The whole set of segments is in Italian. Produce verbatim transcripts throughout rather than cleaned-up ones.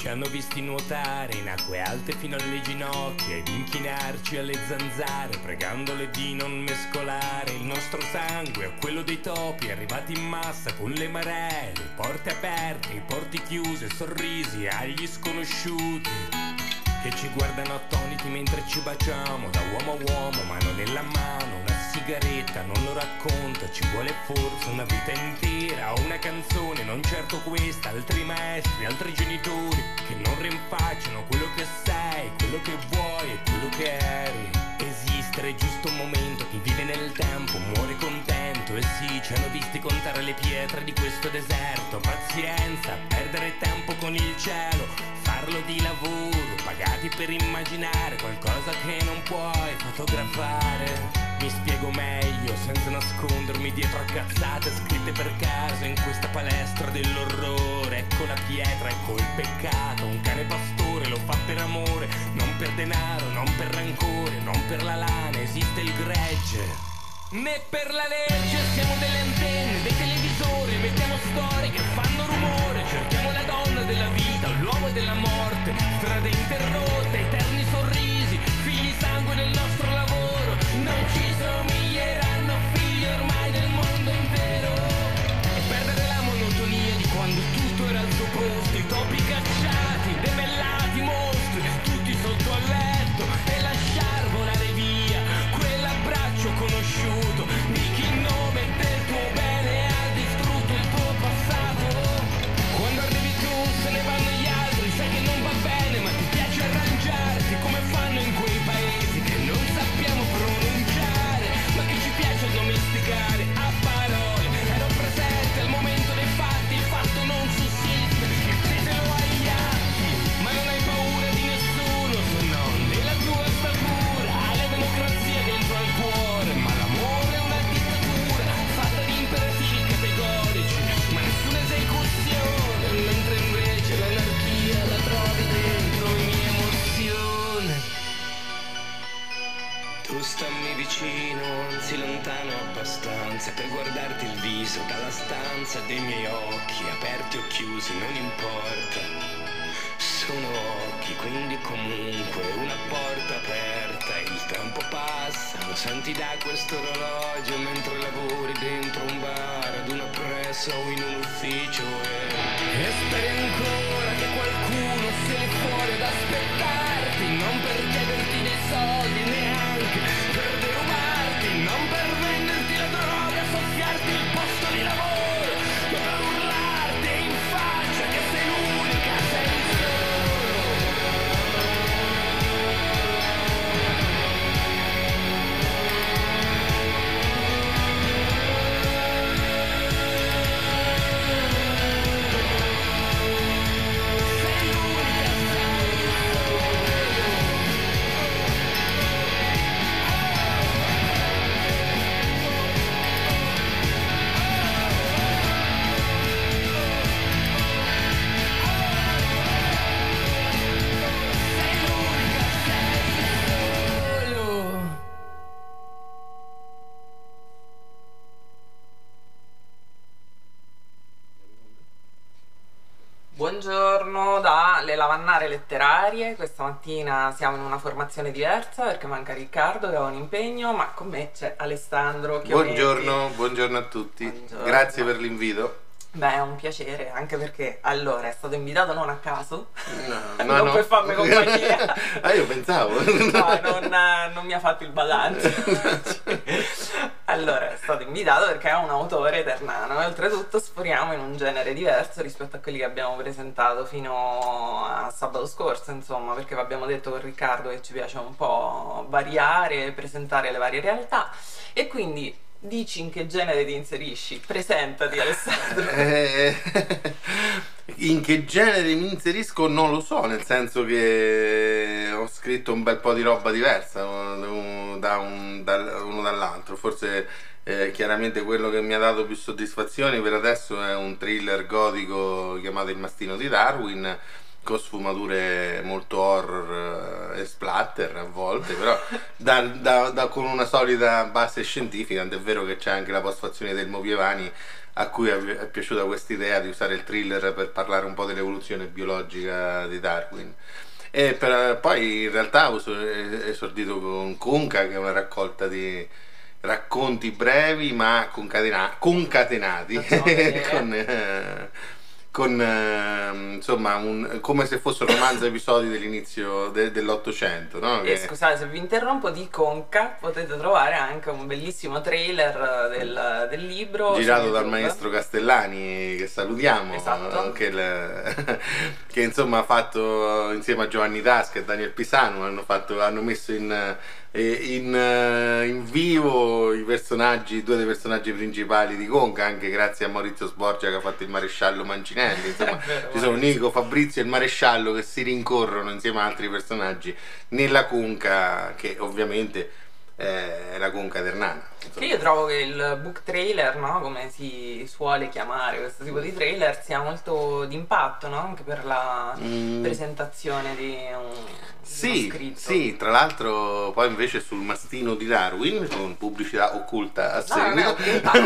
Ci hanno visti nuotare in acque alte fino alle ginocchia ed inchinarci alle zanzare, pregandole di non mescolare il nostro sangue a quello dei topi, arrivati in massa con le maree, le porte aperte, i porti chiusi, sorrisi agli sconosciuti che ci guardano attoniti mentre ci baciamo da uomo a uomo, mano nella mano, una sigaretta non lo racconta, ci vuole forse una vita intera o una canzone, non certo questa, altri maestri, altri genitori che non rinfacciano quello che sei, quello che vuoi e quello che eri. Esistere è giusto un momento, chi vive nel tempo muore contento, e sì, ci hanno visti contare le pietre di questo deserto, pazienza, perdere tempo con il cielo, farlo di lavoro, pagati per immaginare qualcosa che non puoi fotografare. Mi spiego meglio, senza nascondermi dietro a cazzate scritte per caso in questa palestra dell'orrore. Ecco la pietra, ecco il peccato, un cane pastore lo fa per amore, non per denaro, non per rancore, non per la lana, esiste il gregge. Né per la legge, siamo delle antenne, dei televisori, mettiamo storie che fanno rumore, cerchiamo la donna della vita, l'uomo della morte, strade interrotte, eterni sorrisi, figli sangue nel nostro lavoro, non ci somiglieranno figli ormai del mondo intero, e perdere la monotonia di quando tutto era al suo posto, i topi cacciati, debellati, mostri, tutti sotto al letto, e lasciar volare via quell'abbraccio conosciuto di chi il nome del tuo bene ha distrutto il tuo passato. Quando arrivi tu se ne vanno gli altri, sai che non va bene ma ti piace arrangiarti come fanno in quei paesi che non sappiamo pronunciare ma che ci piace domesticare a parole. Ero presente al momento dei fatti, il fatto non sussiste, ditelo agli atti, ma non hai paura di nessuno se non della tua statura. Hai la democrazia dentro al cuore, ma l'amore è una dittatura fatta di imperativi categorici, ma nessuna esecuzione, mentre invece l'anarchia la trovi dentro ogni emozione. Tu stammi vicino, anzi lontano abbastanza per guardarti il viso dalla stanza dei miei occhi, aperti o chiusi, non importa. Sono occhi, quindi comunque una porta aperta, il tempo passa, lo senti da questo orologio mentre lavori dentro un bar, ad una pressa o in un ufficio e... e speri ancora che qualcuno sia lì fuori ad aspettarti, non per chiederti dei soldi neanche per derubarti, non per venderti la droga, soffiarti il posto di lavoro, ma per urlarti in faccia che sei l'unica, sei il solo. Buongiorno dalle lavannare letterarie. Questa mattina siamo in una formazione diversa perché manca Riccardo che ha un impegno, ma con me c'è Alessandro Chioventi. Buongiorno, buongiorno a tutti. Buongiorno. Grazie per l'invito. Beh, è un piacere, anche perché allora è stato invitato non a caso, No, no, non no. per farmi compagnia. Ah, io pensavo. No, non, non mi ha fatto il badante. Allora, è stato invitato perché è un autore ternano e oltretutto sforiamo in un genere diverso rispetto a quelli che abbiamo presentato fino a sabato scorso, insomma, perché vi abbiamo detto con Riccardo che ci piace un po' variare, presentare le varie realtà, e quindi dici in che genere ti inserisci? Presentati, Alessandro. Eh, in che genere mi inserisco non lo so, nel senso che ho scritto un bel po' di roba diversa uno da un, da, uno dall'altro. Forse eh, chiaramente quello che mi ha dato più soddisfazioni per adesso è un thriller gotico chiamato Il mastino di Darwin, con sfumature molto horror e splatter a volte, però da, da, da, con una solida base scientifica, tant'è vero che c'è anche la postfazione del Movievani, a cui è piaciuta questa idea di usare il thriller per parlare un po' dell'evoluzione biologica di Darwin. E per, poi in realtà ho esordito con Conca, che è una raccolta di racconti brevi ma concatena, concatenati con, eh, con eh, insomma un, come se fosse un romanzo episodi dell'inizio de, dell'Ottocento, no? E che... scusate se vi interrompo, di Conca potete trovare anche un bellissimo trailer del, del libro girato dal maestro Castellani, che salutiamo, esatto. che, il, che insomma ha fatto insieme a Giovanni Tasca e Daniel Pisano, hanno, fatto, hanno messo in In, in vivo i personaggi, due dei personaggi principali di Conca, anche grazie a Maurizio Sborgia che ha fatto il maresciallo Mancinelli. Insomma, vero, ci sono Nico, Fabrizio e il maresciallo che si rincorrono insieme a altri personaggi nella Conca, che ovviamente è la Conca ternana. Che io trovo che il book trailer, no, come si suole chiamare questo tipo di trailer, sia molto d'impatto, no? Anche per la mm. presentazione di un, sì, di uno scritto. Sì, tra l'altro poi invece sul mastino di Darwin, con pubblicità occulta a seguito,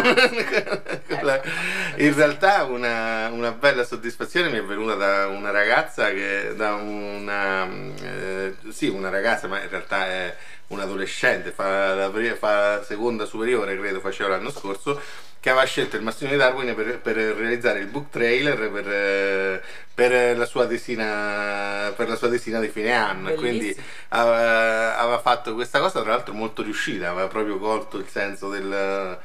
no, in realtà una, una bella soddisfazione mi è venuta da una ragazza che, da una, eh, sì, una ragazza, ma in realtà è un adolescente, fa la, fa la seconda superiore, credo faceva l'anno scorso, che aveva scelto il mastino di Darwin per, per realizzare il book trailer per, per la sua tesina per la sua tesina di fine anno. Bellissimo. E quindi aveva, aveva fatto questa cosa, tra l'altro molto riuscita, aveva proprio colto il senso del,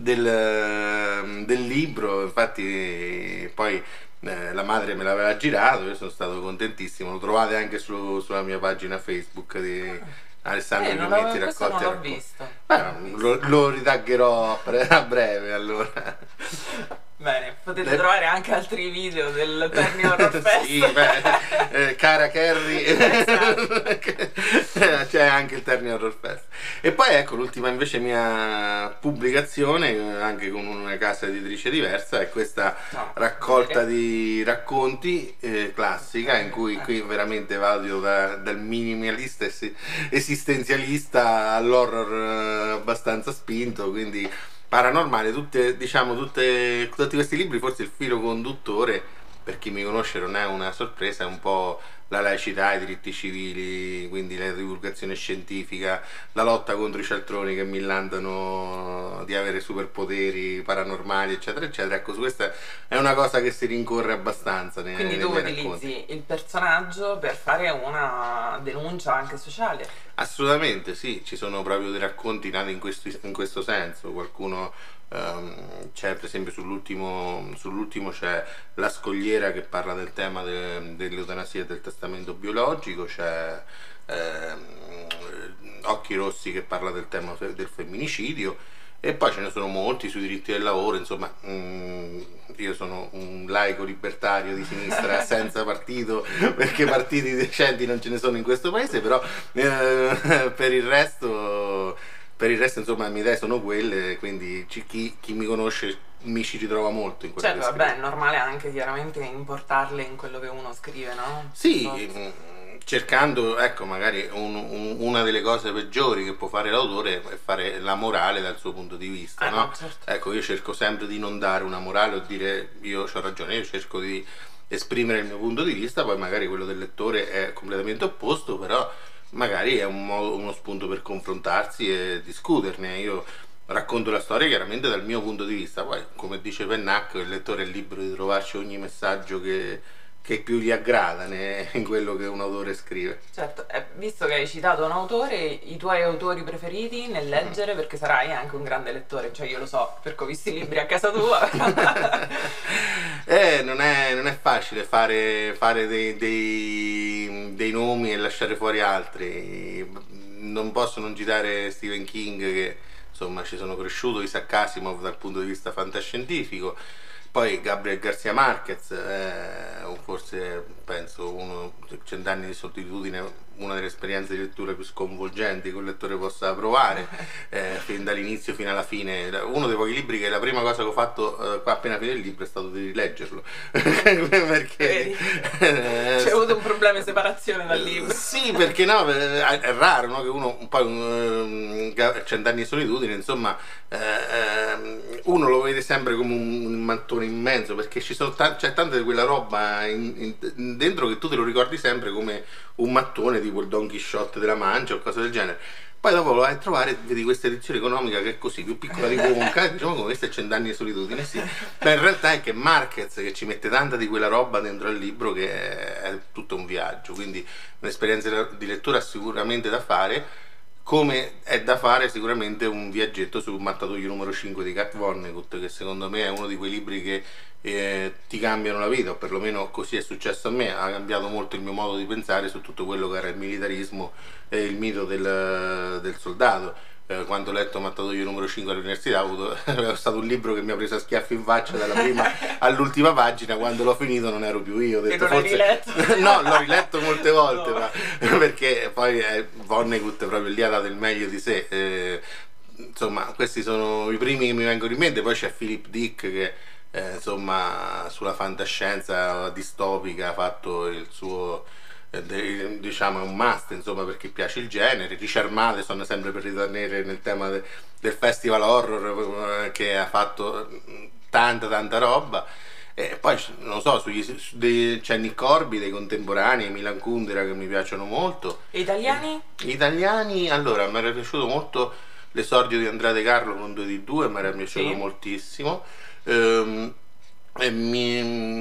del, del libro. Infatti poi eh, la madre me l'aveva girato, io sono stato contentissimo, lo trovate anche su, sulla mia pagina Facebook di Alessandro eh, Giometti, raccolti non l'ho visto. Beh, lo, lo ritaggerò a, pre a breve allora. Bene, potete Le... trovare anche altri video del Terni Horror Fest. Sì, beh, eh, cara Carrie, c'è anche il Terni Horror Fest. E poi ecco l'ultima invece mia pubblicazione, anche con una casa editrice diversa, è questa no, raccolta di racconti eh, classica, in cui qui veramente vado da, dal minimalista esistenzialista all'horror eh, abbastanza spinto, quindi paranormale, tutte, diciamo, tutte, tutti questi libri. Forse il filo conduttore, per chi mi conosce non è una sorpresa, è un po' la laicità, i diritti civili, quindi la divulgazione scientifica, la lotta contro i cialtroni che millantano di avere superpoteri paranormali, eccetera eccetera. Ecco, su questa è una cosa che si rincorre abbastanza nei, quindi tu utilizzi racconti. Il personaggio per fare una denuncia anche sociale? Assolutamente sì, ci sono proprio dei racconti nati in questo, in questo senso. Qualcuno um, c'è, per esempio sull'ultimo sull'ultimo c'è La Scogliera, che parla del tema de, dell'eutanasia e del testamento biologico, c'è ehm, Occhi Rossi che parla del tema fe del femminicidio, e poi ce ne sono molti sui diritti del lavoro. Insomma, mh, io sono un laico libertario di sinistra senza partito, perché partiti decenti non ce ne sono in questo paese, però eh, per il resto per il resto insomma le mie idee sono quelle, quindi chi, chi mi conosce mi ci ritrova molto in quello certo, che scrivo. Vabbè, è normale anche chiaramente importarle in quello che uno scrive, no? Sì, cercando, ecco, magari un, un, una delle cose peggiori che può fare l'autore è fare la morale dal suo punto di vista, ah, no? no certo. Ecco, io cerco sempre di non dare una morale o dire io ho ragione, io cerco di esprimere il mio punto di vista, poi magari quello del lettore è completamente opposto, però magari è un modo, uno spunto per confrontarsi e discuterne. Io racconto la storia chiaramente dal mio punto di vista, poi come dice Pennac, il lettore è libero di trovarci ogni messaggio che che più gli aggrada in quello che un autore scrive. Certo, eh, visto che hai citato un autore, i tuoi autori preferiti nel leggere, mm. perché sarai anche un grande lettore, cioè io lo so, perché ho visto i libri a casa tua. eh, non, è, non è facile fare, fare dei, dei, dei nomi e lasciare fuori altri. Non posso non citare Stephen King, che insomma ci sono cresciuto, Isaac Asimov dal punto di vista fantascientifico. Poi Gabriel García Márquez, eh, forse penso uno cent'anni di solitudine, una delle esperienze di lettura più sconvolgenti che un lettore possa provare, eh, fin dall'inizio fino alla fine. Uno dei pochi libri che la prima cosa che ho fatto eh, appena finito il libro è stato di rileggerlo. Perché eh, ci hai avuto problema di separazione dal libro. Sì, perché no, è raro, no, che uno un po' um, Cent'anni di solitudine, insomma, eh, uno lo vede sempre come un, un mattone immenso, perché ci sono t- c'è tanta di quella roba in, in, dentro che tu te lo ricordi sempre come un mattone tipo il Don Chisciotte della Mancia o cose del genere. Poi dopo lo vai a trovare e vedi questa edizione economica che è così, più piccola di Wonka, diciamo come questo è Cent'anni di solitudine, sì. Ma in realtà è che Marquez che ci mette tanta di quella roba dentro al libro che è, è tutto un viaggio, quindi un'esperienza di lettura sicuramente da fare, come è da fare sicuramente un viaggetto sul Mattatoio numero cinque di Kurt Vonnegut, che secondo me è uno di quei libri che eh, ti cambiano la vita, o perlomeno così è successo a me, ha cambiato molto il mio modo di pensare su tutto quello che era il militarismo e il mito del, del soldato. Eh, quando ho letto Mattatoio numero cinque all'università è stato un libro che mi ha preso a schiaffi in faccia dalla prima all'ultima pagina. Quando l'ho finito non ero più io, ho detto, e non forse... l'hai riletto? No, l'ho riletto molte volte, no. ma... perché poi eh, Vonnegut proprio lì ha dato il meglio di sé. Eh, insomma, questi sono i primi che mi vengono in mente. Poi c'è Philip Dick che eh, insomma sulla fantascienza distopica ha fatto il suo... De, diciamo è un must, insomma, perché piace il genere. Richard Matheson, sempre per ritornare nel tema de, del festival horror, che ha fatto tanta tanta roba. E poi non so, sugli, su, de, c'è Nick Corby dei contemporanei, Milan Kundera, che mi piacciono molto. E italiani? E, italiani, allora mi era piaciuto molto L'esordio di Andrea De Carlo con due di due, mi era piaciuto sì. moltissimo. ehm, E mi,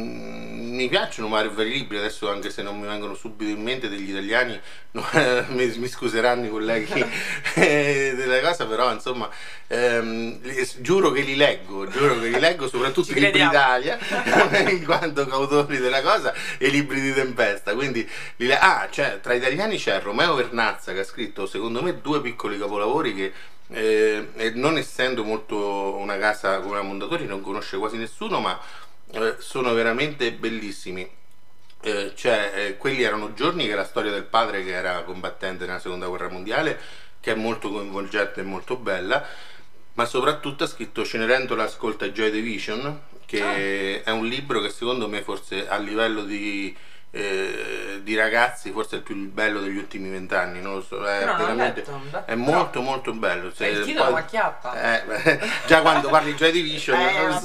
mi piacciono vari libri adesso, anche se non mi vengono subito in mente degli italiani, no, mi, mi scuseranno i colleghi della cosa, però insomma ehm, giuro che li leggo, giuro che li leggo, soprattutto i libri d'Italia in quanto autori della cosa, e i libri di Tempesta, quindi li le- ah, cioè, tra italiani c'è Romeo Vernazza, che ha scritto secondo me due piccoli capolavori che eh, non essendo molto una casa come la Mondadori non conosce quasi nessuno, ma Eh, sono veramente bellissimi. Eh, cioè, eh, quelli erano giorni, che è la storia del padre che era combattente nella seconda guerra mondiale, che è molto coinvolgente e molto bella, ma soprattutto ha scritto Cenerentola ascolta Joy Division, che ah. è un libro che secondo me forse a livello di Eh, di ragazzi forse è il più bello degli ultimi vent'anni, non lo so, è, no, veramente, letto, è molto molto bello. Se, il titolo poi, acchiappa. Eh, già quando parli Joy Division eh,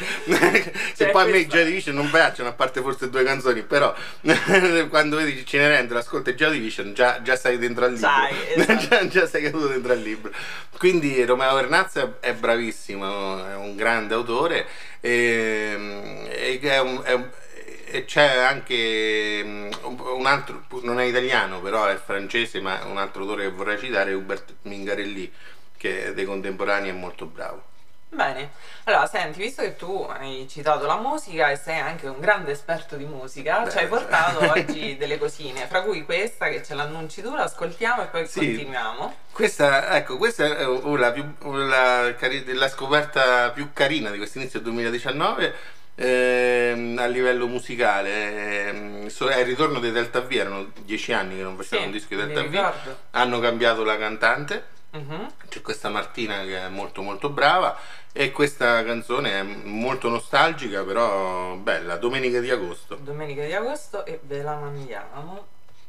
se cioè, poi a me i Joy Division non piacciono, a parte forse due canzoni, però quando vedi Cenerentola ascolta Joy Division già, già sei dentro al libro. Sai, esatto. già, già sei caduto dentro al libro. Quindi Romeo Vernazza è bravissimo, è un grande autore, e, e è un, è un e c'è anche un altro, non è italiano però è francese, ma un altro autore che vorrei citare è Hubert Mingarelli, che dei contemporanei è molto bravo. Bene, allora senti, visto che tu hai citato la musica e sei anche un grande esperto di musica, Beh, ci hai portato oggi delle cosine, fra cui questa che ce l'annunci tu, l'ascoltiamo e poi sì, continuiamo. Questa, ecco, questa è la, più, la, la scoperta più carina di questo inizio duemiladiciannove. Eh, a livello musicale eh, è il ritorno dei Delta V, erano dieci anni che non facevano sì, un disco di Delta V, hanno cambiato la cantante, uh-huh. c'è questa Martina che è molto molto brava, e questa canzone è molto nostalgica però bella, Domenica di agosto. Domenica di agosto, e ve la mandiamo.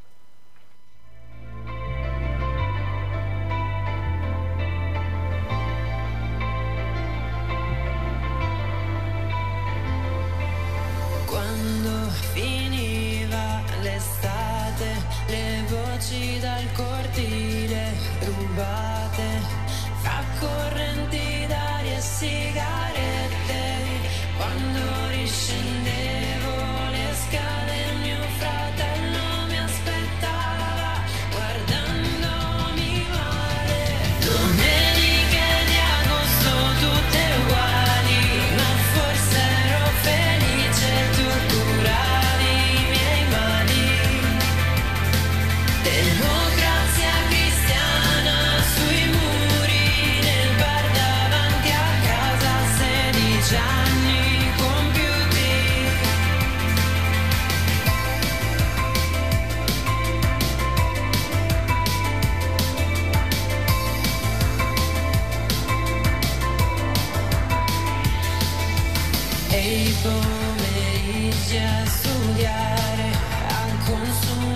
Quando finiva l'estate, le voci dal cortile rubate, fra correnti d'aria e sigarette. Quando riscendevo le scale, mio fratello mi aspettava, guardandomi male. Domeniche di agosto tutte uguali, ma forse ero felice. Tu curavi i miei mali. Democrazia cristiana sui muri del bar davanti a casa, sedici anni compiuti. E i pomeriggi a studiare, a consumare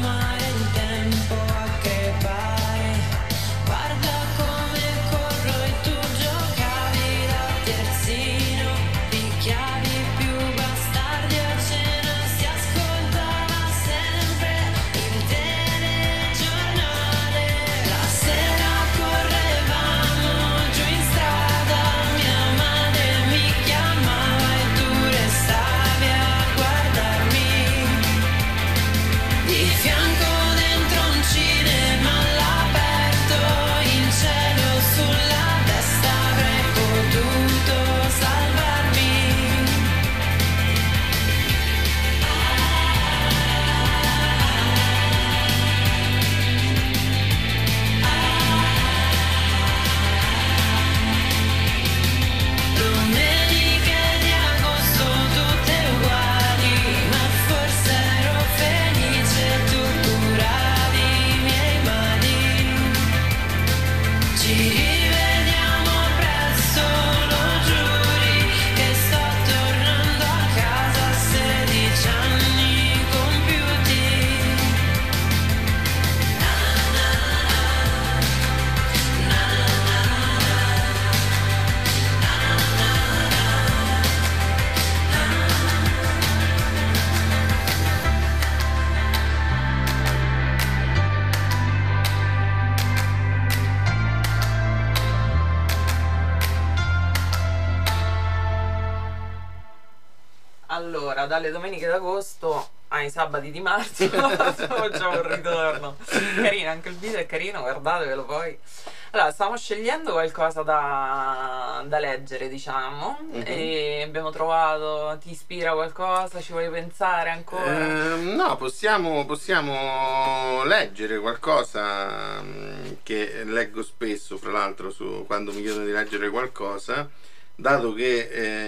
era dalle domeniche d'agosto ai sabati di marzo. Facciamo un ritorno. Carino, anche il video è carino, guardatevelo poi. Allora, stavamo scegliendo qualcosa da, da leggere, diciamo, Mhm. e abbiamo trovato, ti ispira qualcosa, ci vuoi pensare ancora? Eh, no, possiamo, possiamo leggere qualcosa mm, che leggo spesso, fra l'altro, su- quando mi chiedono di leggere qualcosa, dato che,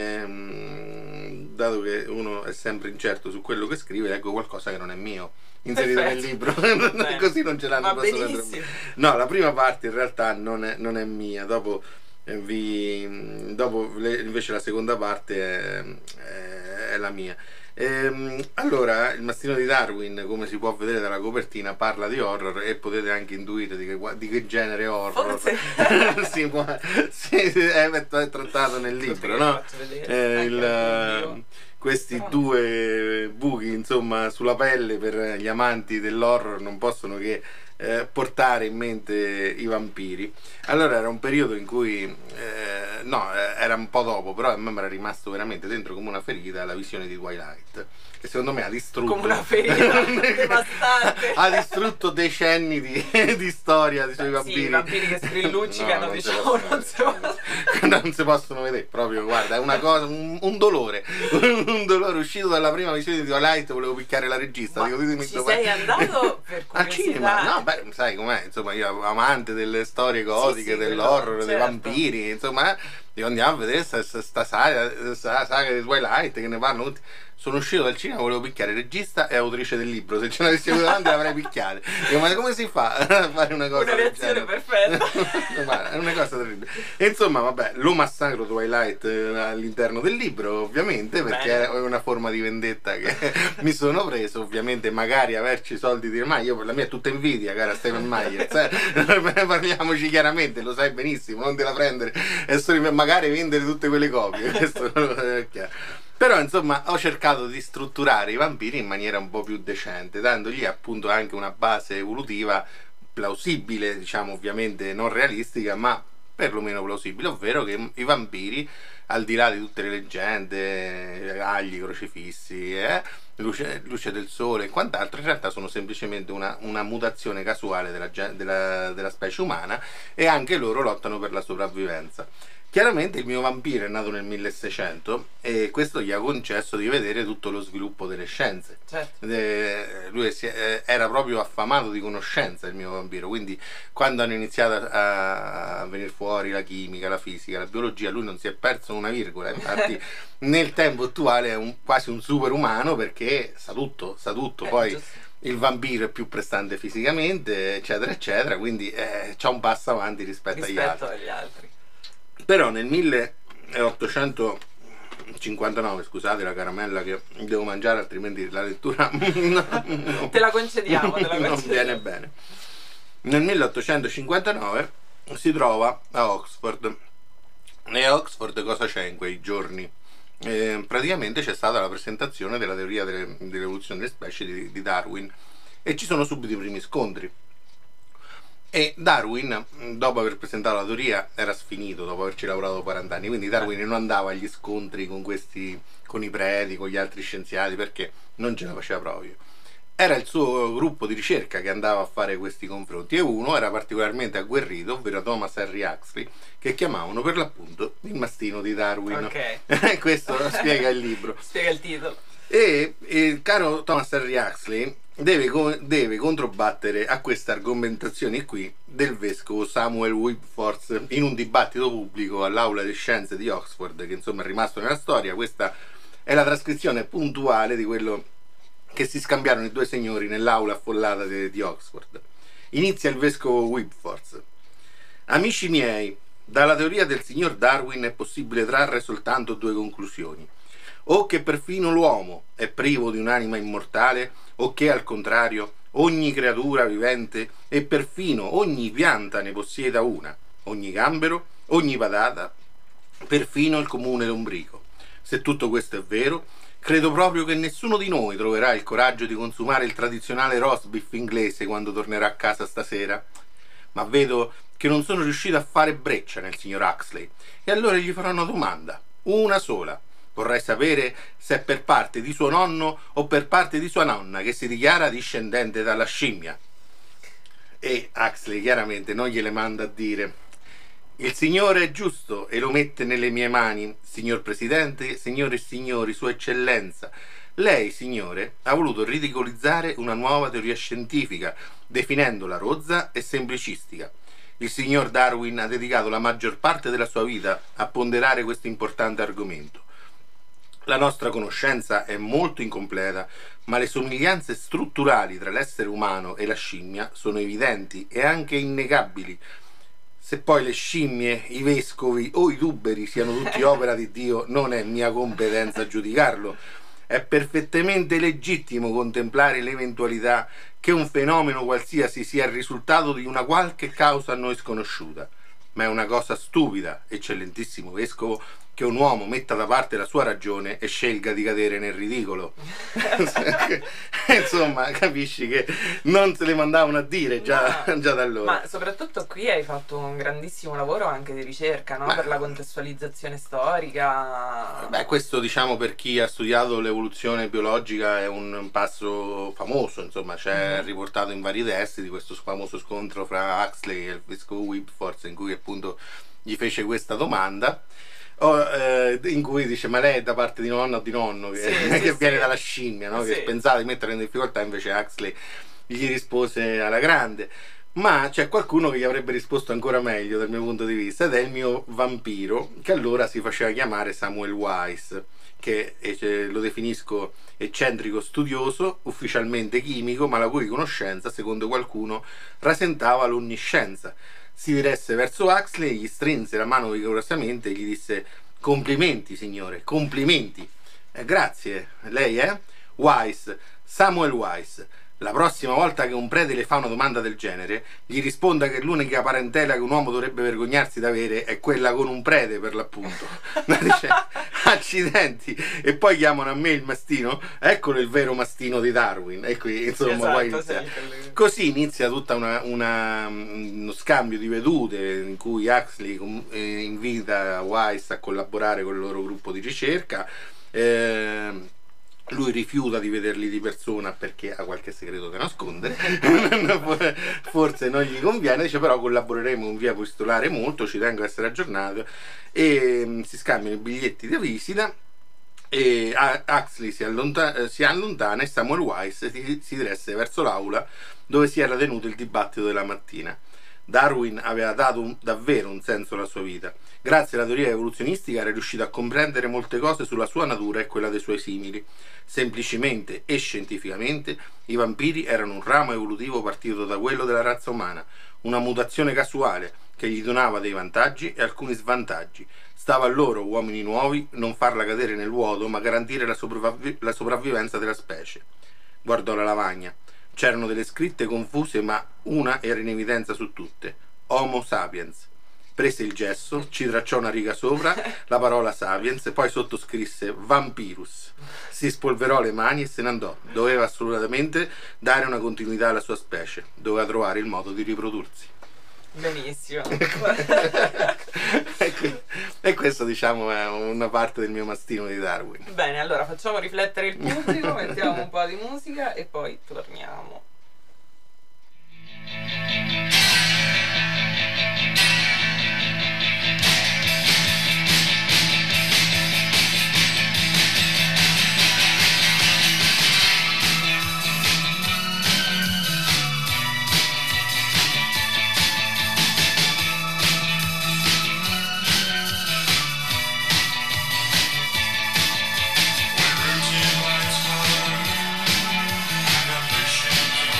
ehm, dato che uno è sempre incerto su quello che scrive, leggo qualcosa che non è mio, inserito nel Perfetto. libro, Bene. così non ce l'hanno Va posso prendere. benissimo. No, la prima parte in realtà non è, non è mia, dopo, eh, vi, dopo le- invece la seconda parte è, è- è la mia. Ehm, allora, il mastino di Darwin, come si può vedere dalla copertina, parla di horror e potete anche intuire di che, gua- di che genere horror Forse. si può- si- si- è, è trattato nel libro, no? Faccio vedere. Eh, Anche il, al video. questi Però- due buchi insomma sulla pelle per gli amanti dell'horror non possono che eh, portare in mente i vampiri. Allora era un periodo in cui eh, no, eh, era un po' dopo, però a me mi era rimasto veramente dentro come una ferita la visione di Twilight, che secondo me ha distrutto Come una ferita devastante. ha distrutto decenni di, di storia sui vampiri. Sì, i vampiri che strilluccicano, No, non si diciamo, possono non si vedere. possono. Non si possono vedere proprio, guarda, è una cosa, un, un dolore, un dolore uscito dalla prima visione di Twilight, volevo picchiare la regista, Ma dico, ditemi ci dove- sei andato per al cinema? curiosità? No, beh, sai com'è, insomma, io amante delle storie gotiche, sì, dell'horror, quello, dei certo. vampiri, insomma, dico, andiamo a vedere sta, sta, sta saga, sta saga di Twilight che ne parlano tutti. Sono uscito dal cinema, volevo picchiare regista e autrice del libro, se ce l'avessi avuto davanti l'avrei picchiato. Dico, ma come si fa a fare una cosa Una del reazione genere? perfetta. Guarda, è una cosa terribile. E insomma, vabbè, lo massacro Twilight eh, all'interno del libro, ovviamente, perché Bene. è una forma di vendetta che mi sono preso. Ovviamente, magari averci i soldi di ma io per la mia è tutta invidia, cara Stephen Meyer. Eh, parliamoci chiaramente, lo sai benissimo, non te la prendere e solo magari vendere tutte quelle copie. Questo è chiaro. Però insomma ho cercato di strutturare i vampiri in maniera un po' più decente, dandogli appunto anche una base evolutiva plausibile, diciamo ovviamente non realistica, ma perlomeno plausibile, ovvero che i vampiri, al di là di tutte le leggende, agli, crocifissi, eh, luce, luce del sole e quant'altro, in realtà sono semplicemente una, una mutazione casuale della, gen- della, della specie umana e anche loro lottano per la sopravvivenza. Chiaramente il mio vampiro è nato nel milleseicento e questo gli ha concesso di vedere tutto lo sviluppo delle scienze. Certo. Eh, lui si è- era proprio affamato di conoscenza, il mio vampiro, quindi quando hanno iniziato a, a venire fuori la chimica, la fisica, la biologia, lui non si è perso una virgola, infatti nel tempo attuale è un- quasi un superumano perché sa tutto, sa tutto, Eh, poi giusto. il vampiro è più prestante fisicamente, eccetera, eccetera, quindi eh, c'ha un passo avanti rispetto, agli altri. Rispetto agli altri. Però nel milleottocentocinquantanove, scusate la caramella che devo mangiare altrimenti la lettura no, Te la concediamo, te la non concediamo. viene bene. Nel milleottocentocinquantanove si trova a Oxford. E a Oxford cosa c'è in quei giorni? Eh, praticamente c'è stata la presentazione della teoria delle- dell'evoluzione delle specie di, di Darwin e ci sono subito i primi scontri. E Darwin, dopo aver presentato la teoria, era sfinito dopo averci lavorato quaranta anni, quindi Darwin non andava agli scontri con questi, con i preti, con gli altri scienziati, perché non ce la faceva proprio. Era il suo gruppo di ricerca che andava a fare questi confronti e uno era particolarmente agguerrito, ovvero Thomas Henry Huxley, che chiamavano per l'appunto il mastino di Darwin. Ok. Questo lo spiega il libro. Spiega il titolo. E il caro Thomas Henry Huxley deve, co- deve controbattere a queste argomentazioni qui del vescovo Samuel Wilberforce in un dibattito pubblico all'aula di scienze di Oxford, che insomma è rimasto nella storia. Questa è la trascrizione puntuale di quello che si scambiarono i due signori nell'aula affollata di, di Oxford. Inizia il vescovo Wilberforce. Amici miei, dalla teoria del signor Darwin è possibile trarre soltanto due conclusioni: o che perfino l'uomo è privo di un'anima immortale, o che al contrario ogni creatura vivente e perfino ogni pianta ne possieda una, ogni gambero, ogni patata, perfino il comune lombrico. Se tutto questo è vero, credo proprio che nessuno di noi troverà il coraggio di consumare il tradizionale roast beef inglese quando tornerà a casa stasera. Ma vedo che non sono riuscito a fare breccia nel signor Huxley, e allora gli farò una domanda, una sola. Vorrei sapere se è per parte di suo nonno o per parte di sua nonna che si dichiara discendente dalla scimmia. E Huxley chiaramente non gliele manda a dire: il Signore è giusto e lo mette nelle mie mani, signor Presidente, signore e signori, Sua Eccellenza. Lei, signore, ha voluto ridicolizzare una nuova teoria scientifica, definendola rozza e semplicistica. Il signor Darwin ha dedicato la maggior parte della sua vita a ponderare questo importante argomento. La nostra conoscenza è molto incompleta, ma le somiglianze strutturali tra l'essere umano e la scimmia sono evidenti e anche innegabili. Se poi le scimmie, i vescovi o i tuberi siano tutti opera di Dio, non è mia competenza giudicarlo. È perfettamente legittimo contemplare l'eventualità che un fenomeno qualsiasi sia il risultato di una qualche causa a noi sconosciuta. Ma è una cosa stupida, eccellentissimo vescovo, che un uomo metta da parte la sua ragione e scelga di cadere nel ridicolo. Insomma, capisci che non se le mandavano a dire già, No, già da allora. ma soprattutto qui hai fatto un grandissimo lavoro anche di ricerca, no? Beh. Per la contestualizzazione storica. Beh, questo diciamo per chi ha studiato l'evoluzione biologica è un passo famoso, insomma, c'è Mhm. riportato in vari testi di questo famoso scontro fra Huxley e il vescovo Wilberforce, in cui appunto gli fece questa domanda. Oh, eh, in cui dice: ma lei è da parte di nonna o di nonno che, Sì, sì, che viene sì. dalla scimmia, no? Sì. Che pensava di mettere in difficoltà, invece Huxley gli rispose alla grande. Ma c'è qualcuno che gli avrebbe risposto ancora meglio dal mio punto di vista, ed è il mio vampiro, che allora si faceva chiamare Samuel Weiss, che eh, lo definisco eccentrico studioso, ufficialmente chimico, ma la cui conoscenza, secondo qualcuno, rasentava l'onniscienza. Si diresse verso Huxley, gli strinse la mano vigorosamente e gli disse: complimenti signore, complimenti. Eh, grazie, lei è? Weiss, Samuel Weiss. La prossima volta che un prete le fa una domanda del genere, gli risponda che l'unica parentela che un uomo dovrebbe vergognarsi di avere è quella con un prete, per l'appunto. Dice: accidenti, e poi chiamano a me il mastino? Eccolo il vero mastino di Darwin. E qui insomma Esatto, poi sì, inizia. quello- Così inizia tutta una, una- uno scambio di vedute in cui Huxley com- eh, invita Weiss a collaborare con il loro gruppo di ricerca. Ehm, lui rifiuta di vederli di persona perché ha qualche segreto da nascondere. Forse non gli conviene, dice: però collaboreremo in via epistolare molto, ci tengo a essere aggiornato, e mm, si scambiano i biglietti di visita. E a- Huxley si, allonta- eh, si allontana e Samuel Weiss si, si diresse verso l'aula dove si era tenuto il dibattito della mattina. Darwin aveva dato un- davvero un senso alla sua vita. Grazie alla teoria evoluzionistica era riuscito a comprendere molte cose sulla sua natura e quella dei suoi simili. Semplicemente e scientificamente i vampiri erano un ramo evolutivo partito da quello della razza umana, una mutazione casuale che gli donava dei vantaggi e alcuni svantaggi. Stava a loro, uomini nuovi, non farla cadere nel vuoto, ma garantire la, sopravvi- la sopravvivenza della specie. Guardò la lavagna. C'erano delle scritte confuse, ma una era in evidenza su tutte: Homo sapiens. Prese il gesso, ci tracciò una riga sopra la parola sapiens e poi sottoscrisse vampirus. Si spolverò le mani e se ne andò. Doveva assolutamente dare una continuità alla sua specie, doveva trovare il modo di riprodursi. Benissimo. E que- e questo, diciamo, è una parte del mio mastino di Darwin. Bene, allora facciamo riflettere il pubblico, mettiamo un po' di musica e poi torniamo. Virgin white water and ambition.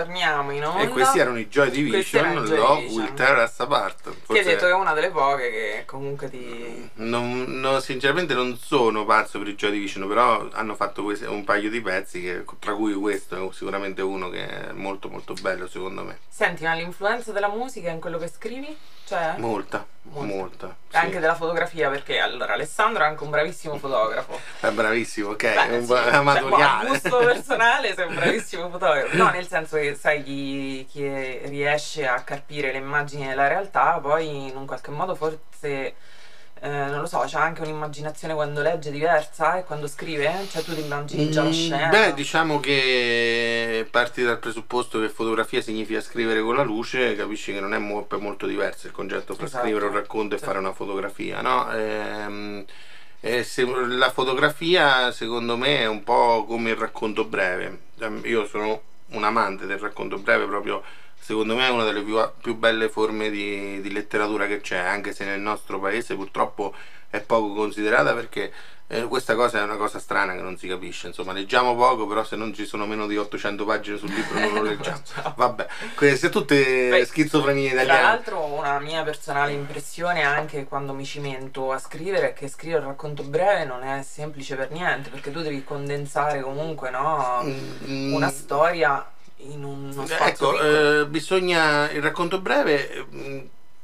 torniamo in onda. E questi erano i Joy Questi erano Division, i Joy Love Division. Will Tear Us Apart. Che hai Forse- detto che è una delle poche che comunque ti... Non, no, sinceramente non sono pazzo per i Joy Division, però hanno fatto questi- un paio di pezzi, che, tra cui questo è sicuramente uno che è molto molto bello secondo me. Senti, ma l'influenza della musica in quello che scrivi? Cioè? Molta, Molta. molta. sì. Anche della fotografia, perché allora Alessandro è anche un bravissimo fotografo. È bravissimo, ok, Beh, è un sì, po' cioè, amatoriale. boh, a gusto personale sei un bravissimo fotografo. No, nel senso che sai chi, chi riesce a carpire le immagini della realtà, poi in un qualche modo forse, eh, non lo so, c'ha anche un'immaginazione quando legge diversa e quando scrive, cioè tu ti immagini già la Mm, scena. Beh, diciamo che parti dal presupposto che fotografia significa scrivere con la luce, capisci che non è mo- molto diverso il concetto tra Esatto. scrivere un racconto e Sì. fare una fotografia, no? Ehm, e se- la fotografia secondo me è un po' come il racconto breve. Ehm, Io sono un amante del racconto breve, proprio secondo me è una delle più, più belle forme di, di letteratura che c'è, anche se nel nostro paese purtroppo è poco considerata, perché eh, questa cosa è una cosa strana che non si capisce. Insomma, leggiamo poco, però se non ci sono meno di ottocento pagine sul libro non lo leggiamo. Vabbè, queste tutte Beh, schizofrenie Tra italiane. l'altro una mia personale impressione anche quando mi cimento a scrivere è che scrivere il racconto breve non è semplice per niente, perché tu devi condensare comunque, no, Mm, una storia in uno spazio Ecco, piccolo. eh, bisogna il racconto breve. mm,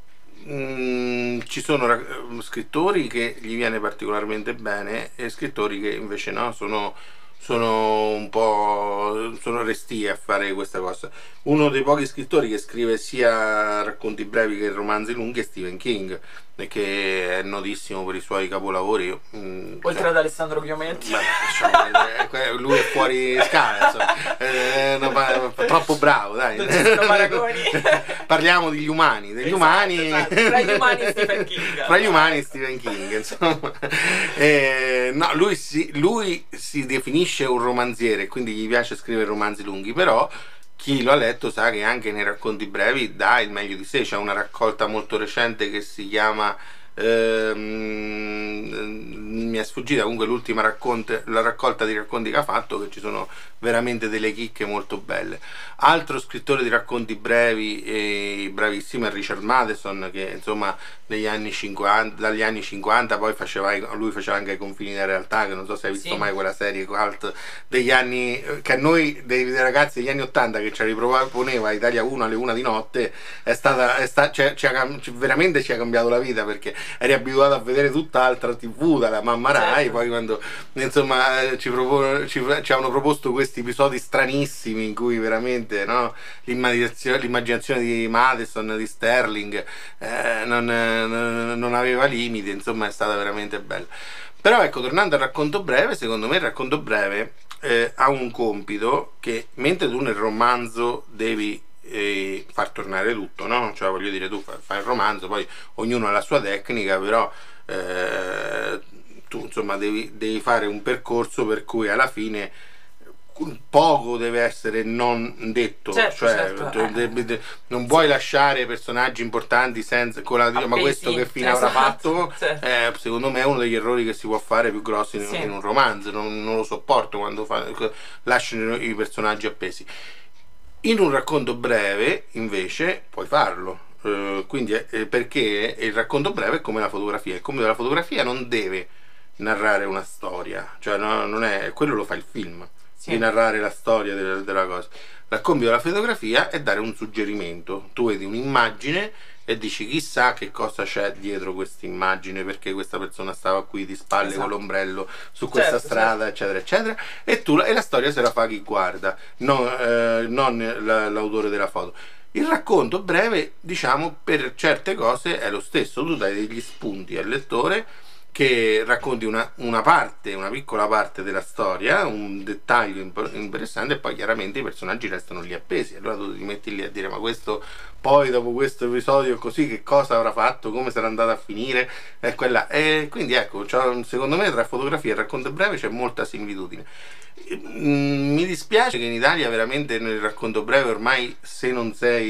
mm, ci sono ra- scrittori che gli viene particolarmente bene e scrittori che invece no, sono, sono un po' sono restii a fare questa cosa. Uno dei pochi scrittori che scrive sia racconti brevi che romanzi lunghi è Stephen King, che è notissimo per i suoi capolavori. mm, Oltre cioè- ad Alessandro Chiometti. Beh, diciamo, eh, lui è fuori scala, insomma. Eh, no, ma- troppo bravo, dai. Non ci sono paragoni. Parliamo degli umani, degli Esatto, umani. esatto. Fra gli umani Stephen King. Fra gli umani Stephen King, insomma. Eh, no, lui si, lui si definisce un romanziere, quindi gli piace scrivere romanzi lunghi, però chi lo ha letto sa che anche nei racconti brevi dà il meglio di sé. C'è una raccolta molto recente che si chiama ehm, mi è sfuggita, comunque l'ultima racconte, la raccolta di racconti che ha fatto, che ci sono veramente delle chicche molto belle. Altro scrittore di racconti brevi e bravissimo è Richard Matheson, che insomma negli anni cinquanta, dagli anni cinquanta poi faceva, lui faceva anche I confini della realtà, che non so se hai visto Sì. mai quella serie cult degli anni, che a noi dei, dei ragazzi degli anni ottanta che ci riproponeva Italia uno alle una di notte, è stata, è sta, cioè, ci ha, cam- ci- veramente ci ha cambiato la vita, perché eri abituato a vedere tutt'altra tivù dalla mamma Rai. Certo. Poi quando insomma eh, ci, propon- ci, ci hanno proposto questi episodi stranissimi in cui veramente, no, l'immaginazione, l'immaginazione di Madison, di Sterling eh, non, non, non aveva limiti, insomma è stata veramente bella. Però ecco, tornando al racconto breve, secondo me il racconto breve eh, ha un compito che, mentre tu nel romanzo devi eh, far tornare tutto, no? Cioè voglio dire, tu fai, fai il romanzo, poi ognuno ha la sua tecnica, però eh, tu insomma devi, devi fare un percorso per cui alla fine poco deve essere non detto, Certo, cioè certo, tu- eh. de- de- non vuoi lasciare personaggi importanti senza con la dire, ma Appesi, questo che fine avrà esatto, fatto? certo. Eh, secondo me è uno degli errori che si può fare più grossi in, Sì. in un romanzo. Non, non lo sopporto quando fa, lasciano i personaggi appesi. In un racconto breve invece puoi farlo. Eh, quindi eh, perché il racconto breve è come la fotografia. Il compito della fotografia non deve narrare una storia, cioè no, non è quello, lo fa il film, Sì. di narrare la storia della, della cosa. Il compito della fotografia è dare un suggerimento. Tu vedi un'immagine e dici chissà che cosa c'è dietro questa immagine, perché questa persona stava qui di spalle, Esatto. con l'ombrello su questa Certo, strada, eccetera eccetera, e tu la, e la storia se la fa chi guarda, non, eh, non la- l'autore della foto. Il racconto breve, diciamo, per certe cose è lo stesso. Tu dai degli spunti al lettore, che racconti una, una parte, una piccola parte della storia, un dettaglio imp- interessante, e poi chiaramente i personaggi restano lì appesi. Allora tu ti metti lì a dire, ma questo poi dopo questo episodio così che cosa avrà fatto, come sarà andato a finire, e quella. E quindi ecco, cioè, secondo me tra fotografia e racconto breve c'è molta similitudine. Mm, mi dispiace che in Italia veramente nel racconto breve ormai, se non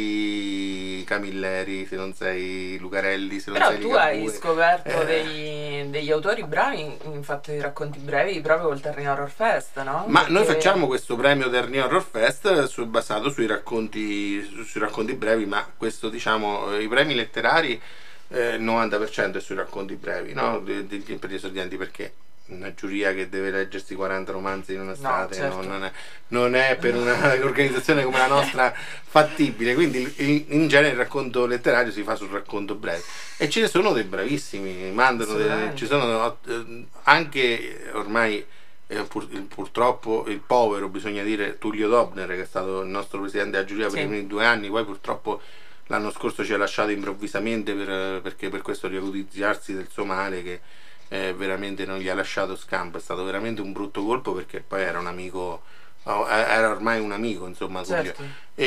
sei Camilleri, se non sei Lucarelli, se non Però sei tu hai Ligabue, scoperto eh, dei- degli autori bravi in, in fatto di racconti brevi proprio col Terni Horror Fest, no? ma noi Perché- facciamo questo premio Terni Horror Fest su- basato sui racconti, su- sui racconti brevi, ma questo diciamo, eh, i premi letterari, eh, il novanta per cento è sui racconti brevi, no? De- degli- per gli esordienti, perché una giuria che deve leggersi quaranta romanzi in una estate certo. no, non, è, non è per un'organizzazione come la nostra fattibile, quindi in, in genere il racconto letterario si fa sul racconto breve e ce ne sono dei bravissimi, mandano dei- Assolutamente. ci sono eh, anche ormai eh, pur- purtroppo il povero, bisogna dire, Tullio Dobner, che è stato il nostro presidente della giuria per Sì. i primi due anni, poi purtroppo l'anno scorso ci ha lasciato improvvisamente per- perché per questo riacutizzarsi del suo male che eh, veramente non gli ha lasciato scampo, è stato veramente un brutto colpo perché poi era un amico, oh, era ormai un amico insomma Tullio. Certo.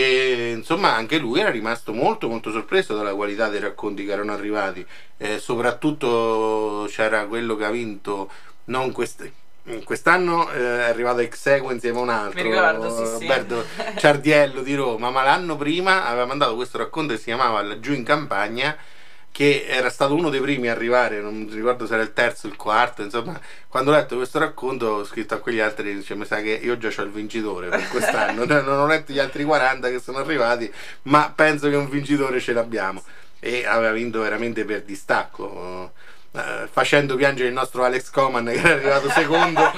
E insomma anche lui era rimasto molto molto sorpreso dalla qualità dei racconti che erano arrivati, eh, soprattutto c'era quello che ha vinto non quest- quest'anno, eh, è arrivato Exequo insieme a un altro, Mi ricordo, sì, sì. Roberto Ciardiello di Roma, ma l'anno prima aveva mandato questo racconto che si chiamava Laggiù in campagna, che era stato uno dei primi a arrivare, non ricordo se era il terzo o il quarto, insomma, quando ho letto questo racconto ho scritto a quegli altri, dice, mi sa che io già ho il vincitore per quest'anno, non ho letto gli altri quaranta che sono arrivati, ma penso che un vincitore ce l'abbiamo, e aveva vinto veramente per distacco, eh, facendo piangere il nostro Alex Coman che era arrivato secondo.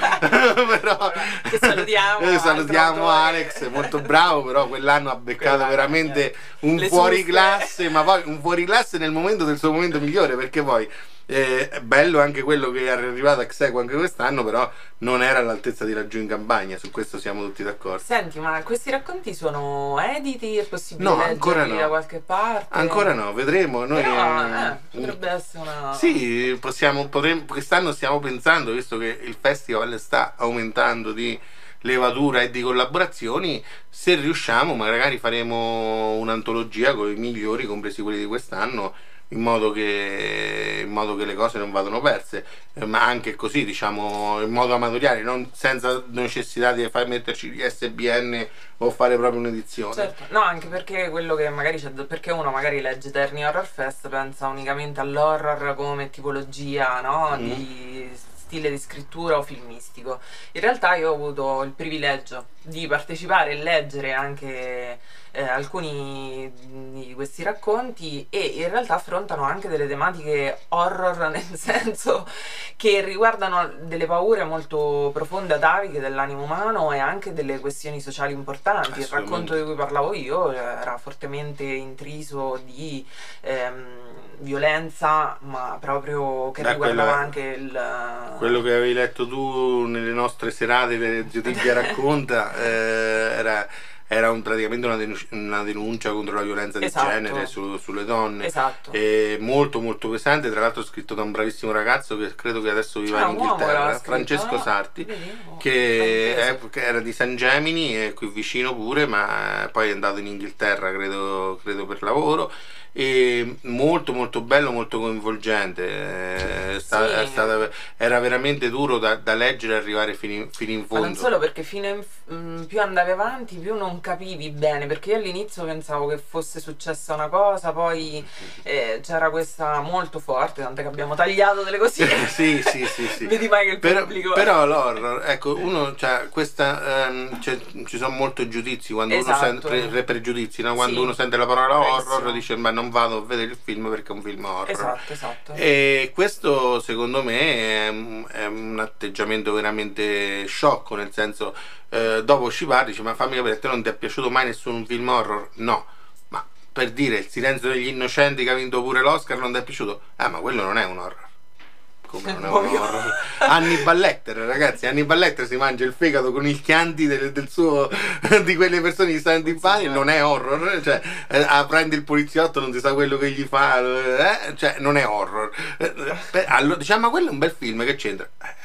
Però Che salutiamo, eh, salutiamo altro autore. Alex, molto bravo, però quell'anno ha beccato Quell'anno, veramente un Le fuori suste. classe, ma poi un fuori classe nel momento del suo momento migliore, perché poi eh, è bello anche quello che è arrivato a Exequo anche quest'anno, però non era all'altezza di Laggiù in campagna, su questo siamo tutti d'accordo. Senti, ma questi racconti sono editi? È possibile No, ancora leggerli no. da qualche parte? Ancora no, vedremo. Noi, Però, mm, eh, potrebbe essere una... Sì, possiamo, potremmo, quest'anno stiamo pensando, visto che il festival sta aumentando di levatura e di collaborazioni, se riusciamo magari faremo un'antologia con i migliori, compresi quelli di quest'anno, in modo che, in modo che le cose non vadano perse, eh, ma anche così, diciamo, in modo amatoriale, non, senza necessità di far metterci gli S B N o fare proprio un'edizione. Certo, no, anche perché quello che magari c'è, perché uno magari legge Terni Horror Fest pensa unicamente all'horror come tipologia, no? Mm. Di stile di scrittura o filmistico. In realtà io ho avuto il privilegio di partecipare e leggere anche eh, alcuni di questi racconti, e in realtà affrontano anche delle tematiche horror, nel senso che riguardano delle paure molto profonde, ataviche dell'animo umano, e anche delle questioni sociali importanti. Il Assolutamente. racconto di cui parlavo io era fortemente intriso di ehm, violenza, ma proprio che Beh, riguardava quello è- anche il... Quello che avevi letto tu nelle nostre serate, le Zio Tibbia racconta, eh, era, era un- praticamente una, denun- una denuncia contro la violenza di Esatto. genere su- sulle donne. Esatto. E molto molto pesante, tra l'altro scritto da un bravissimo ragazzo che credo che adesso viva Ah, in un uomo Inghilterra, l'aveva scritto, Francesco no? Sarti, Vedi? Oh, che, è- francese. che era di San Gemini, e qui vicino pure, ma poi è andato in Inghilterra credo, credo per lavoro, e molto molto bello, molto coinvolgente, eh, sta- Sì. è stata- era veramente duro da, da leggere e arrivare fino in, fino in Ma fondo. non solo, perché fino in, mm, più andavi avanti più non capivi bene, perché io all'inizio pensavo che fosse successa una cosa, poi eh, c'era questa molto forte, tant'è che abbiamo tagliato delle cosine. Sì, sì, sì, sì. Vedi mai che il Però, pubblico... però l'horror, ecco, uno, cioè, questa, ehm, c'è- ci sono molti giudizi, quando uno Esatto. sente pre- pre- pregiudizi, no? Quando Sì. uno sente la parola horror Bravissimo. dice ma non vado a vedere il film perché è un film horror. Esatto, esatto. E questo secondo me è, un- è un atteggiamento veramente sciocco, nel senso, eh, dopo ci parli, dici ma fammi capire, a te non ti è piaciuto mai nessun film horror? No, ma per dire Il silenzio degli innocenti, che ha vinto pure l'Oscar, non ti è piaciuto? Ah, ma quello non è un horror. Come non è un Ovvio. horror? Hannibal Lecter, ragazzi, Hannibal Lecter si mangia il fegato con il chianti del, del suo, di quelle persone che stanno antipatiche, non è horror, cioè eh, ah, prende il poliziotto, non si sa quello che gli fa, eh, cioè non è horror. Eh, eh, allora, diciamo, ma quello è un bel film, che c'entra? Eh,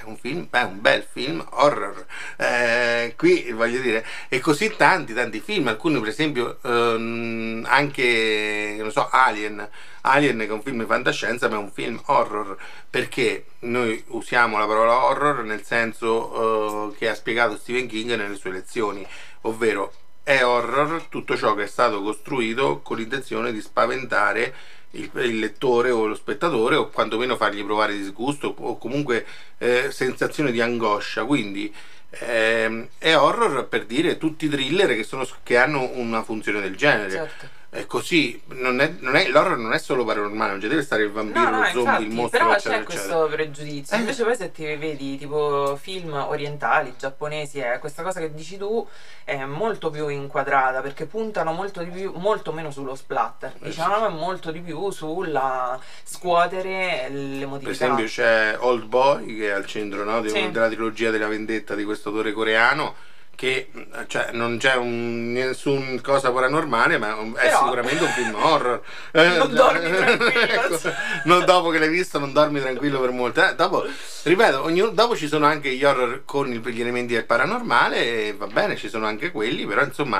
un film, è un bel film horror. Eh, qui voglio dire, e così tanti, tanti film, alcuni per esempio ehm, anche, non so, Alien. Alien che è un film di fantascienza ma è un film horror, perché noi usiamo la parola horror nel senso eh, che ha spiegato Stephen King nelle sue lezioni, ovvero è horror tutto ciò che è stato costruito con l'intenzione di spaventare il, il lettore o lo spettatore, o quantomeno fargli provare disgusto o comunque eh, sensazione di angoscia. Quindi ehm, è horror per dire tutti i thriller che, sono, che hanno una funzione del genere. Certo. È così, non è, non è, l'horror non è solo paranormale, non ci deve stare il vampiro, No, no, lo zombie, infatti, il mostro, però eccetera, c'è eccetera. questo pregiudizio. Eh. Invece poi se ti vedi tipo film orientali, giapponesi, è questa cosa che dici tu è molto più inquadrata, perché puntano molto di più, molto meno sullo splatter, Eh, diciamo, e molto di più sulla scuotere Per l'emotività. esempio c'è Old Boy che è al centro, no, di- Sì. della trilogia della vendetta di questo autore coreano, che cioè, non c'è un, nessun cosa paranormale, ma è Però- sicuramente un film horror. Eh, Non dormi tranquillo. ecco, non dopo che l'hai visto non dormi tranquillo per molto. Eh, dopo, ripeto, ognuno, dopo ci sono anche gli horror con il- gli elementi del paranormale, e va bene, ci sono anche quelli, però insomma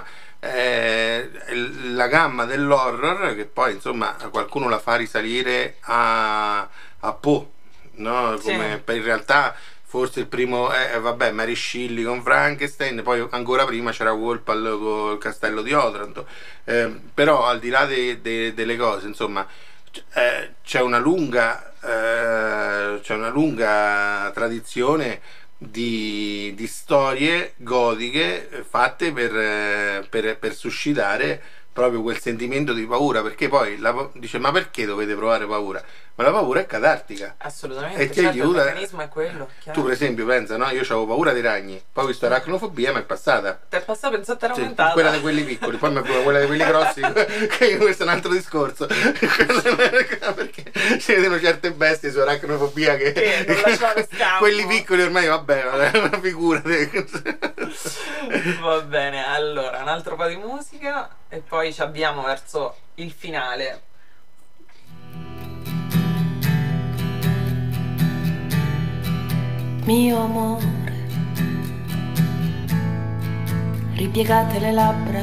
eh, la gamma dell'horror, che poi insomma qualcuno la fa risalire a, a Poe, no? Come Sì. per in realtà forse il primo è, vabbè, Mary Shelley con Frankenstein, poi ancora prima c'era Walpole con il castello di Otranto. Eh, però al di là de- de- delle cose, insomma, c- eh, c'è una lunga eh, c'è una lunga tradizione di, di storie gotiche fatte per, eh, per, per suscitare proprio quel sentimento di paura, perché poi la, pa- dice ma perché dovete provare paura? Ma la paura è catartica. Assolutamente, E ti certo, aiuta. il meccanismo è quello, chiaro. Tu per esempio pensa, no? Io avevo paura dei ragni, poi ho visto aracnofobia, ma è passata. Ti è passato, pensate, era Cioè, aumentata. quella di quelli piccoli, poi mi è venuta quella di quelli grossi, che questo è un altro discorso. Perché ci vedono certe bestie su aracnofobia che, Che non lasciavano scampo. quelli piccoli ormai vabbè, è una figura. Va bene, allora un altro po' di musica e poi ci abbiamo verso il finale. Mio amore, ripiegate le labbra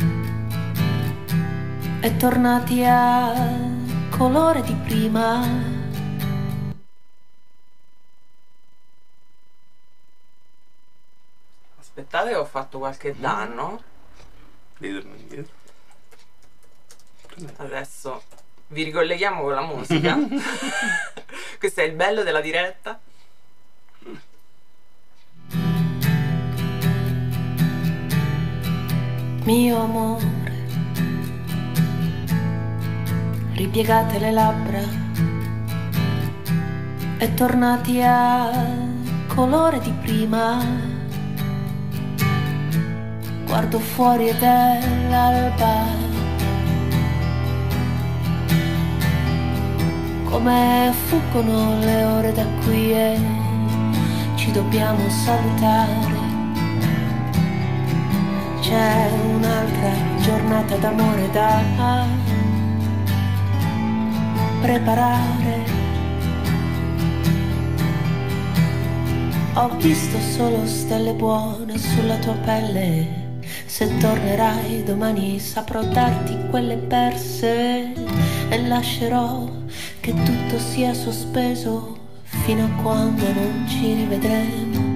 e tornati al colore di prima. Aspettate che ho fatto qualche danno. Ritorno indietro. Adesso vi ricolleghiamo con la musica. Questo è il bello della diretta. Mio amore, ripiegate le labbra e tornati al colore di prima. Guardo fuori ed è l'alba, come fuggono le ore da qui e ci dobbiamo salutare. C'è un'altra giornata d'amore da preparare. Ho visto solo stelle buone sulla tua pelle. Se tornerai domani saprò darti quelle perse e lascerò che tutto sia sospeso fino a quando non ci rivedremo.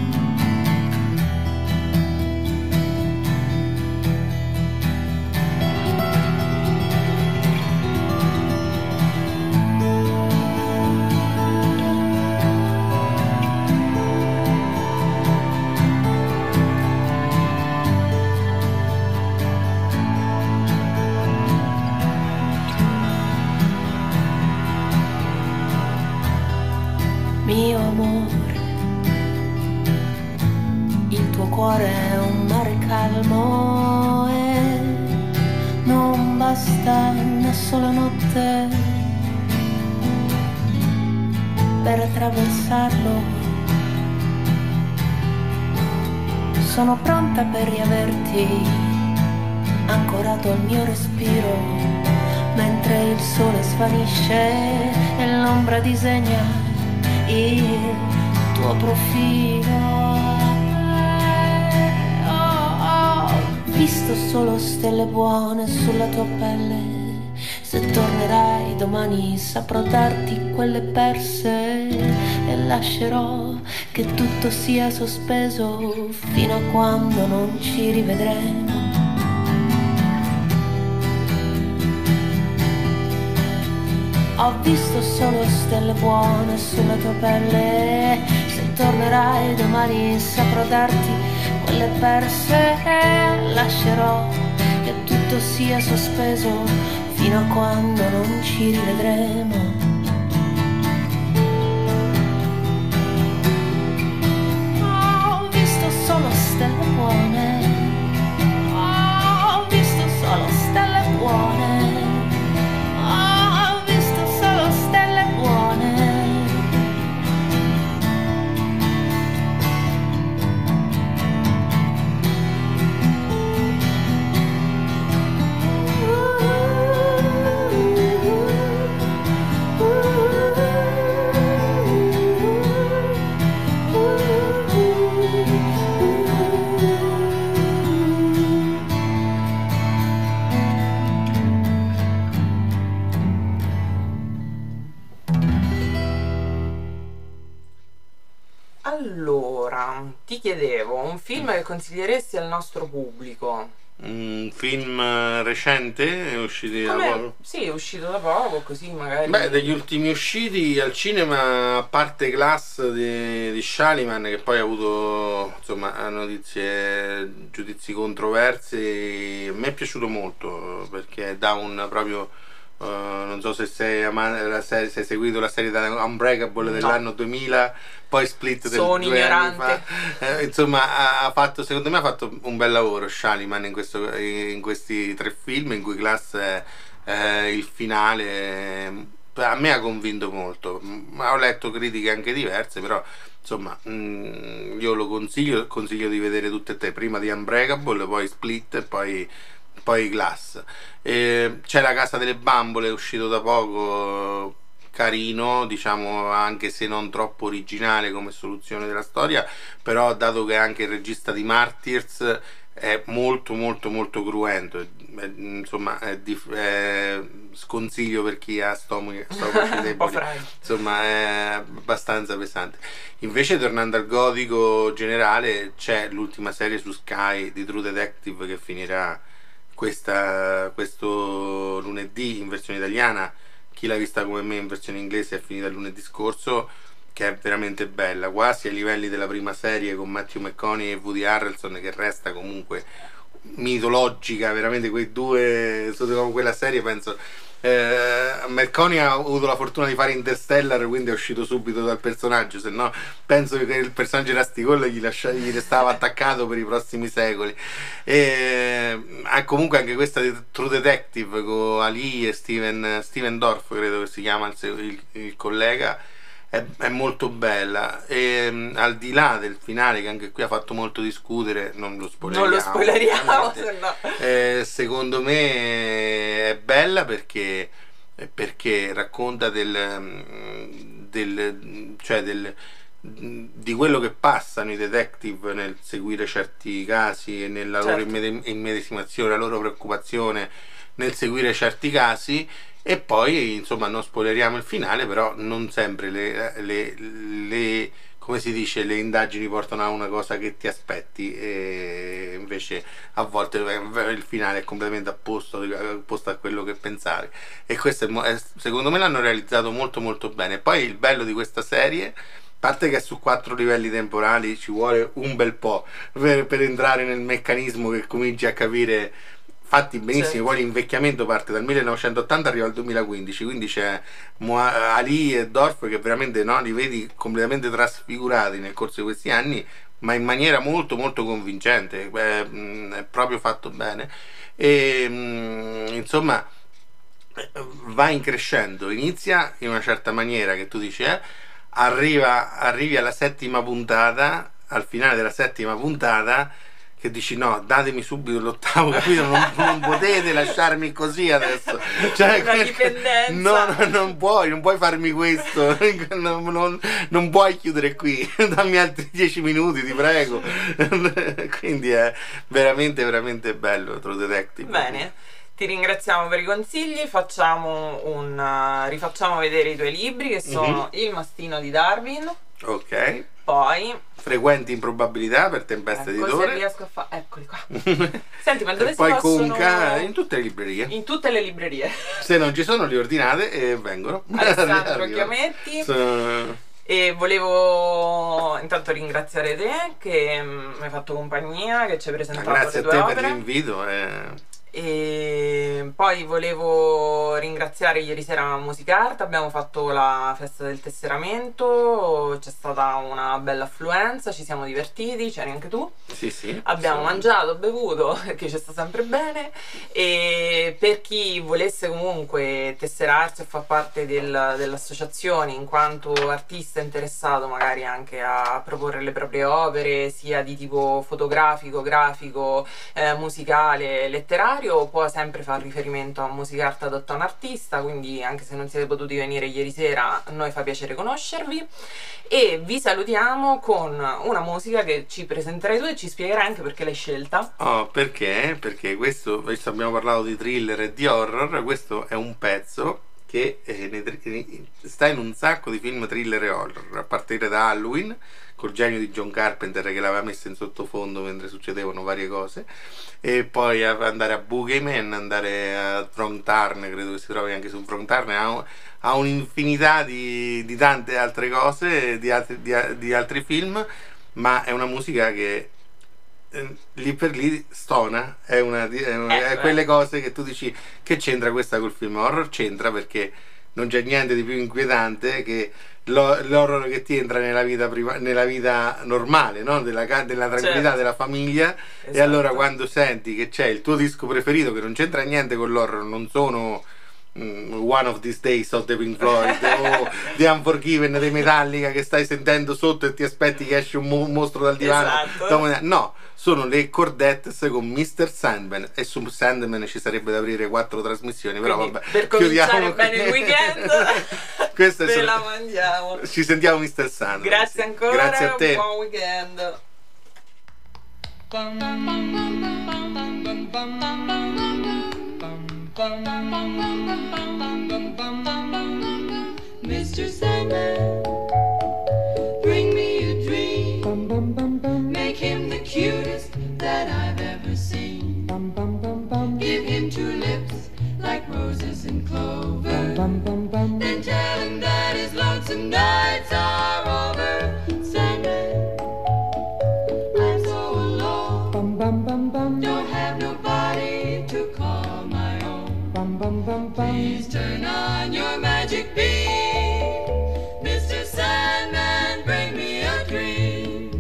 Mio amore, il tuo cuore è un mare calmo e non basta una sola notte per attraversarlo. Sono pronta per riaverti ancorato al mio respiro, mentre il sole svanisce e l'ombra disegna il tuo profilo. Oh, ho visto solo stelle buone sulla tua pelle. Se tornerai domani saprò darti quelle perse e lascerò che tutto sia sospeso fino a quando non ci rivedremo. Ho visto solo stelle buone sulla tua pelle. Se tornerai domani saprò darti quelle perse e lascerò che tutto sia sospeso fino a quando non ci rivedremo. Ho visto solo stelle buone. Ho visto solo stelle buone. Ho visto solo stelle buone. Allora, ti chiedevo, un film che consiglieresti al nostro pubblico? Un film recente, è uscito da Come- poco? Sì, è uscito da poco, così magari... Beh, degli ultimi usciti al cinema, a parte Glass di, di Shaliman, che poi ha avuto insomma notizie, giudizi controversi, a me è piaciuto molto perché dà un proprio. Uh, non so se sei, ama- la serie, se hai seguito la serie da Unbreakable dell'anno duemila, poi Split del Sono due anni ignorante. fa. Eh, insomma ha, ha fatto, secondo me ha fatto un bel lavoro Shaliman in, questo, in questi tre film, in cui Glass è, è il finale, eh, a me ha convinto molto. Mm, ho letto critiche anche diverse, però insomma mm, io lo consiglio, consiglio di vedere tutte e tre, prima di Unbreakable, poi Split e poi poi Glass. Eh, c'è La Casa delle Bambole, è uscito da poco, carino, diciamo, anche se non troppo originale come soluzione della storia, però dato che è anche il regista di Martyrs è molto molto molto cruento, è- insomma è dif- è sconsiglio per chi ha stomaci, stomaci Un po' deboli, freddo. insomma è abbastanza pesante. Invece, tornando al gotico generale, c'è l'ultima serie su Sky di True Detective che finirà questa, questo lunedì in versione italiana. Chi l'ha vista come me in versione inglese è finita lunedì scorso, che è veramente bella, quasi ai livelli della prima serie con Matthew McConaughey e Woody Harrelson, che resta comunque mitologica, veramente quei due, su quella serie penso. Eh, McConaughey ha avuto la fortuna di fare Interstellar, quindi è uscito subito dal personaggio, se no penso che il personaggio Rastigol gli, lascia- gli restava attaccato per i prossimi secoli. E ha comunque anche questa di True Detective con Ali e Steven, Steven Dorff, credo che si chiama il, se- il- il collega, è, è molto bella. E mm, al di là del finale, che anche qui ha fatto molto discutere, non lo spoileriamo, Non lo spoileriamo, ovviamente. se no... Eh, secondo me è bella perché, perché racconta del, del, cioè del, di quello che passano i detective nel seguire certi casi e nella loro Certo. immede- immedesimazione, la loro preoccupazione nel seguire certi casi. E poi insomma non spoileriamo il finale, però non sempre le, le- le- come si dice, le indagini portano a una cosa che ti aspetti, e invece a volte il finale è completamente opposto, opposto a quello che pensavi. E questo è mo- è- secondo me l'hanno realizzato molto molto bene. Poi il bello di questa serie, a parte che è su quattro livelli temporali, ci vuole un bel po' per, per entrare nel meccanismo, che cominci a capire. Fatti benissimo, Certo. poi l'invecchiamento parte dal millenovecentottanta, arriva al duemilaquindici, quindi c'è Moa- Ali e Dorf che veramente, no, li vedi completamente trasfigurati nel corso di questi anni, ma in maniera molto molto convincente. Beh, mh, è proprio fatto bene. E mh, insomma va in crescendo, inizia in una certa maniera che tu dici, eh, arriva, arrivi alla settima puntata, al finale della settima puntata, che dici no, datemi subito l'ottavo capitolo, non, non potete lasciarmi così adesso, cioè, Una dipendenza. no, no, non puoi, non puoi farmi questo, non, non, non puoi chiudere qui, dammi altri dieci minuti ti prego. Quindi è veramente veramente bello True Detective. Bene, ti ringraziamo per i consigli, facciamo un uh, rifacciamo vedere i tuoi libri che sono Mm-hmm. Il mastino di Darwin, Ok, poi Frequenti improbabilità per Tempesta ecco, se editore. riesco a fare, eccoli qua. Senti, ma dove E si poi possono? Conca in tutte le librerie. In tutte le librerie. Se non ci sono li ordinate e vengono. Alessandro Arrivano. Chiametti. Sono- E volevo intanto ringraziare te che mm, mi hai fatto compagnia, che ci hai presentato Grazie a le te tue per opere. l'invito. eh. E poi volevo ringraziare ieri sera Musicart, abbiamo fatto la festa del tesseramento, c'è stata una bella affluenza, ci siamo divertiti, c'eri anche tu. Sì, sì. Abbiamo Sì. mangiato, bevuto, perché ci sta sempre bene. E per chi volesse comunque tesserarsi o far parte del- dell'associazione in quanto artista interessato magari anche a proporre le proprie opere, sia di tipo fotografico, grafico, eh, musicale, letterario, può sempre fare riferimento a Musicart adotta un artista, quindi anche se non siete potuti venire ieri sera, a noi fa piacere conoscervi. E vi salutiamo con una musica che ci presenterai tu e ci spiegherai anche perché l'hai scelta. Oh, perché? Perché questo, visto abbiamo parlato di thriller e di horror, questo è un pezzo che eh, nei tri- nei- sta in un sacco di film thriller e horror, a partire da Halloween, col genio di John Carpenter che l'aveva messo in sottofondo mentre succedevano varie cose, e poi a- andare a Boogeyman, andare a Wrong Turn, credo che si trovi anche su Wrong Turn, ha, un- ha un'infinità di, di tante altre cose, di altri, di, di altri film, ma è una musica che eh, lì per lì stona, è una di- è, una- Eh, è quelle cose che tu dici che c'entra questa col film horror, c'entra perché non c'è niente di più inquietante che lo- l'horror che ti entra nella vita, priva- nella vita normale, no? della, ca- della tranquillità Certo. della famiglia. E Esatto. allora quando senti che c'è il tuo disco preferito che non c'entra niente con l'horror, non sono mm, One of These Days of the Pink Floyd o The Unforgiven dei Metallica che stai sentendo sotto e ti aspetti che esce un mo- mostro dal divano, Esatto. dopo- no, sono le Cordettes con mister Sandman, e su Sandman ci sarebbe da aprire quattro trasmissioni, però Quindi, vabbè, per cominciare chiudiamo bene qui. il weekend, Queste ve sono- la mangiamo. ci sentiamo mister Sandman. Grazie sì. ancora, Grazie a te. buon weekend. mister Sandman, bring me a dream. Make him the cutest that I've ever seen. Give him two lips like roses and clover. Then tell him that his lonesome nights are over. Sandman, I'm so alone. Don't have nobody to call my own. Please turn on your magic beam. mister Sandman, bring me a dream.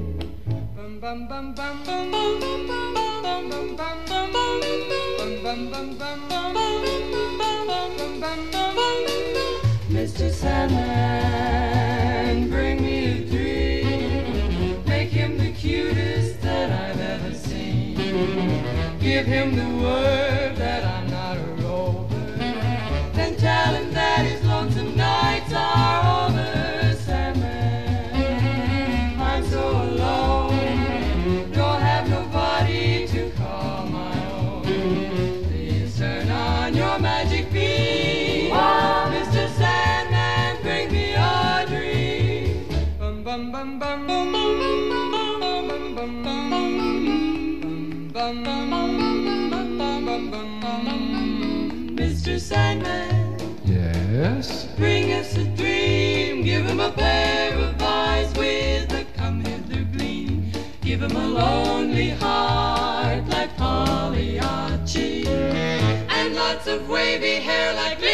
mister Sandman, bring me a dream. Make him the cutest that I've ever seen. Give him the word that I'm not a rover. Then tell him that his lonesome nights are over. Sandman, I'm so alone. Don't have nobody to call my own. Please turn on your magic beam. mister Sandman, bring me a dream. Bum bum bum bum bum bum bum bum bum bum. mister Sandman, Yes? bring us a dream. Give him a pair of eyes with a come hither gleam. Give him a lonely heart like Pagliacci, and lots of wavy hair like